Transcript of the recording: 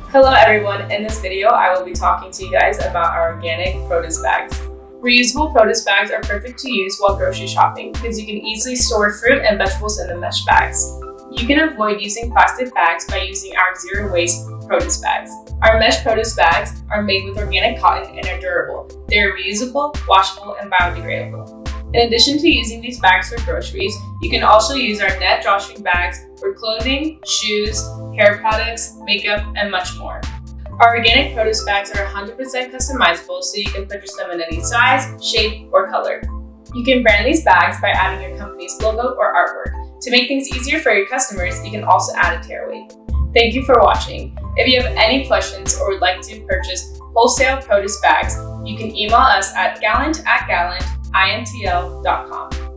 Hello everyone, in this video I will be talking to you guys about our organic produce bags. Reusable produce bags are perfect to use while grocery shopping because you can easily store fruit and vegetables in the mesh bags. You can avoid using plastic bags by using our zero waste produce bags. Our mesh produce bags are made with organic cotton and are durable. They are reusable, washable, and biodegradable. In addition to using these bags for groceries, you can also use our net drawstring bags for clothing, shoes, hair products, makeup, and much more. Our organic produce bags are 100% customizable, so you can purchase them in any size, shape, or color. You can brand these bags by adding your company's logo or artwork. To make things easier for your customers, you can also add a tear weight. Thank you for watching. If you have any questions or would like to purchase wholesale produce bags, you can email us at gallant@gallantintl.com.